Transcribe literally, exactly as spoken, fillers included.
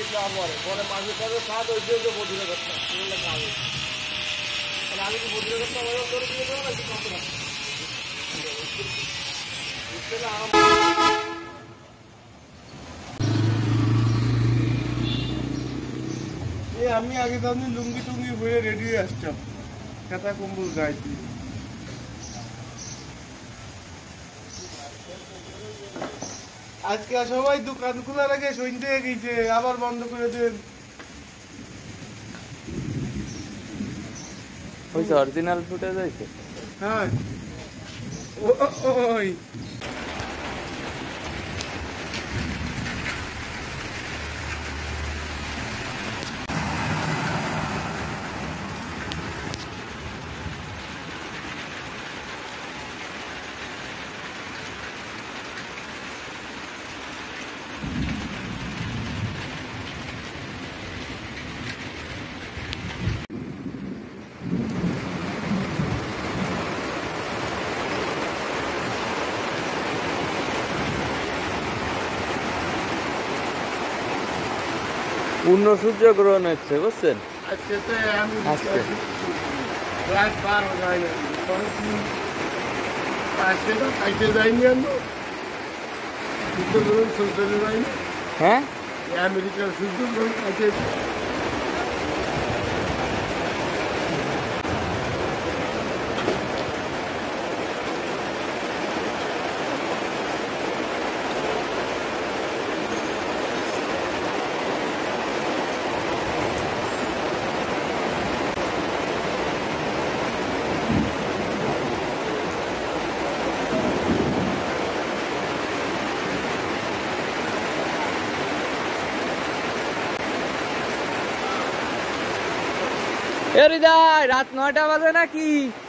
যাওয়া পরে পরে মাঝে পরে কাজ ওই যে বদলে করতাম কাজ আমি কি বদলে করতাম করে দিয়ে দেবো নাকি কত আমি আগে তো আপনি লুঙ্গি টুঙ্গি হয়ে রেডি হয়ে আসতাম কাঁথা কম্বল গায়ে দিয়ে আজকে সবাই দোকান খোলা রেখে সন্ধ্যে গেছে আবার বন্ধ করে দেন ওইছে অরিজিনাল ফুটেজ হইছে হ্যাঁ ওই পূর্ণ সূর্যগ্রহণ হচ্ছে বুঝছেন আজকে তো আমি আজকে রাত পার হয়ে যায় না আজকে তো খাইতে যাইনি আমি সূর্যগ্রহণ সূর্যগ্রহণ যাইনি হ্যাঁ আমেরিকার সূর্যগ্রহণ খাইতে এ হৃদয় রাত নয়টা বাজে নাকি?